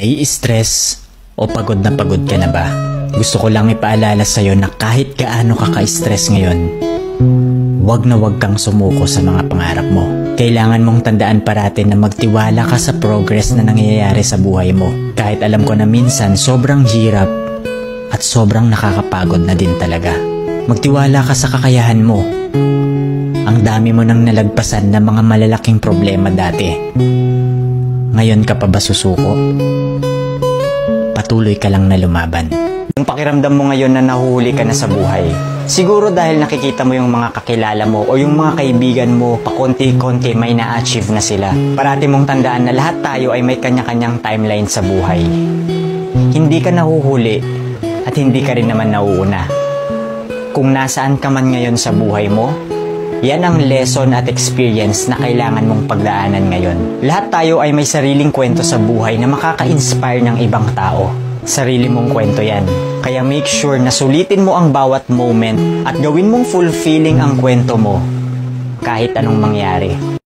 Nai-stress o pagod ka na ba? Gusto ko lang ipaalala sa'yo na kahit gaano ka ka-stress ngayon, wag na wag kang sumuko sa mga pangarap mo. Kailangan mong tandaan parati na magtiwala ka sa progress na nangyayari sa buhay mo. Kahit alam ko na minsan sobrang hirap at sobrang nakakapagod na din talaga. Magtiwala ka sa kakayahan mo. Ang dami mo nang nalagpasan na mga malalaking problema dati. Ngayon ka pa ba susuko? Patuloy ka lang na lumaban. Yung pakiramdam mo ngayon na nahuhuli ka na sa buhay, siguro dahil nakikita mo yung mga kakilala mo o yung mga kaibigan mo pakonti-konti may na-achieve na sila. Parati mong tandaan na lahat tayo ay may kanya-kanyang timeline sa buhay. Hindi ka nahuhuli at hindi ka rin naman nauuna. Kung nasaan ka man ngayon sa buhay mo, yan ang lesson at experience na kailangan mong pagdaanan ngayon. Lahat tayo ay may sariling kwento sa buhay na makaka-inspire ng ibang tao. Sarili mong kwento yan. Kaya make sure na sulitin mo ang bawat moment at gawin mong fulfilling ang kwento mo kahit anong mangyari.